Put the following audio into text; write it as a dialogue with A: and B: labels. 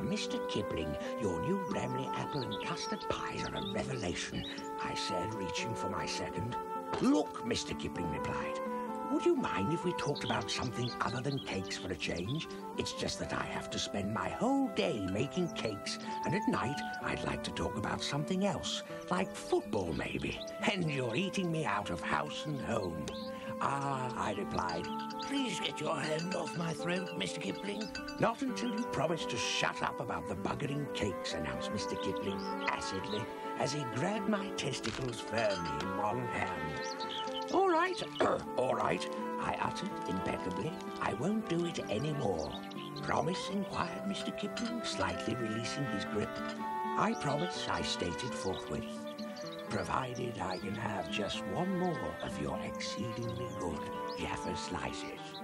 A: Mr. Kipling, your new Bramley apple and custard pies are a revelation, I said, reaching for my second. Look, Mr. Kipling replied. Would you mind if we talked about something other than cakes for a change? It's just that I have to spend my whole day making cakes, and at night I'd like to talk about something else, like football maybe, and you're eating me out of house and home. Ah, I replied, please get your hand off my throat, Mr. Kipling. Not until you promise to shut up about the buggering cakes, announced Mr. Kipling acidly, as he grabbed my testicles firmly in one hand. All right, all right, I uttered impeccably. I won't do it anymore. Promise, inquired Mr. Kipling, slightly releasing his grip. I promise, I stated forthwith, provided I can have just one more of your exceedingly good Jaffa slices.